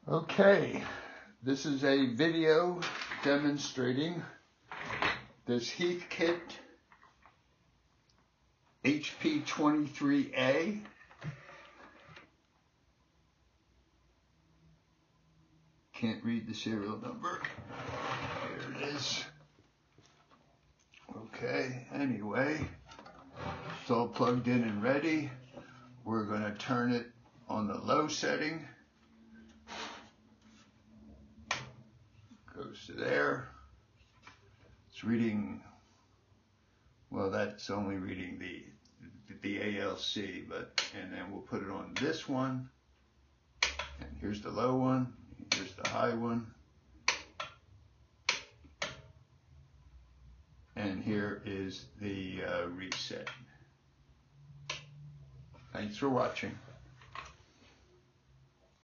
Okay, this is a video demonstrating this HEATHKIT hp-23A. Can't read the serial number. Here it is. Okay, anyway, it's all plugged in and ready. We're going to turn it on the low setting. Goes to there. It's reading, well, that's only reading the ALC, and then we'll put it on this one. And here's the low one, here's the high one. And here is the reset. Thanks for watching.